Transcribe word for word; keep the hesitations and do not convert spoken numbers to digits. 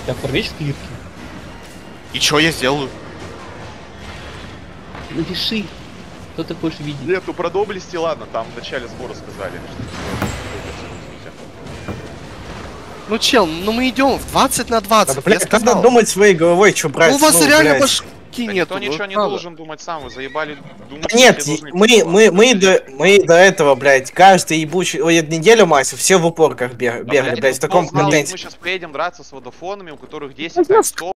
Да порвись в клетке. И чё я сделаю? Напиши, что ты хочешь видеть. Нет, ну про доблести, ладно, там в начале сбора сказали. Ну, чел, ну мы идем в двадцать на двадцать. Да, блядь, я как надо сказал. думать своей головой, что брать? Ну, у вас ну, реально блядь. башки Да нет. никто ничего не должен думать сам, вы заебали думать. Да нет, все должны мы, типа, мы, мы, делать. до, мы до этого, блядь, каждый ебучий, ой, неделю, Мася, все в упорках бег- Да, бегали, блядь, блядь, в кто таком знал, что контенте. мы сейчас поедем драться с водофонами, у которых десять, сто